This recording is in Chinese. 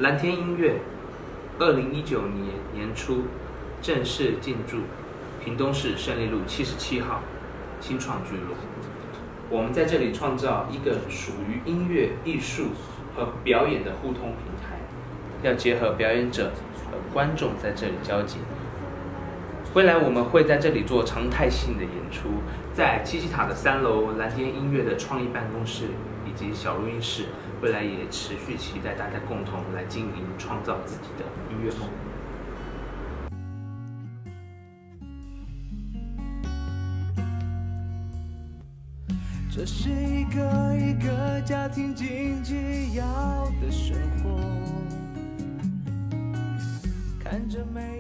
蓝天音乐2019年初正式进驻屏东市胜利路77号新创聚落。我们在这里创造一个属于音乐、艺术和表演的互通平台，要结合表演者和观众在这里交集。未来我们会在这里做常态性的演出，在七七塔的3楼蓝天音乐的创意办公室以及小录音室，未来也持续期待大家共同来经营、创造自己的音乐梦。 这是一个家庭经济要的生活，看着每